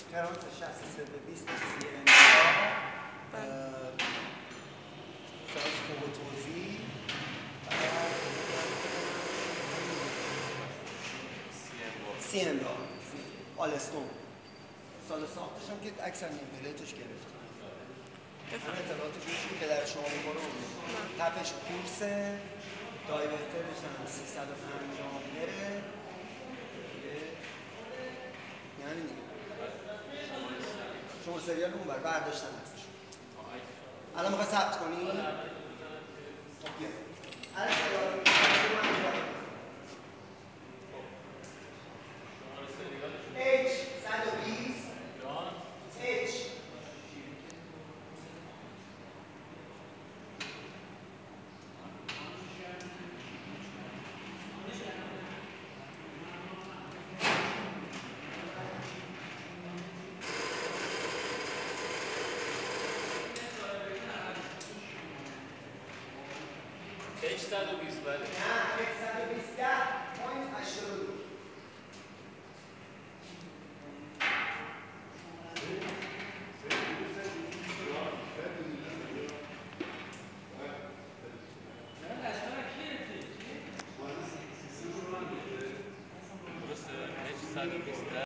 ترانس 63 به 20 سی ان ساز فوق توزیع سی ان آلستون سال ساختش هم که اکثر نیمپلیتش گرفت. من اطلاعات جوشی که در شما میکنه تپش کورسه دایورترش هم 350 میره یعنی شما سریال اون برداشتن هستش. الان میخوای ثبت کنی؟ H 120 H H120 بله. نه H120 پوینت 82. درسته H120